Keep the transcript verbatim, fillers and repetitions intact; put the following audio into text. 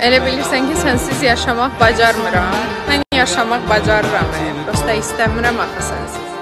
Elə bilirsən ki, sənsiz yaşamaq bacarmıram. Mən yaşamaq bacarıram. Prosta istəmirəm axı sənsiz.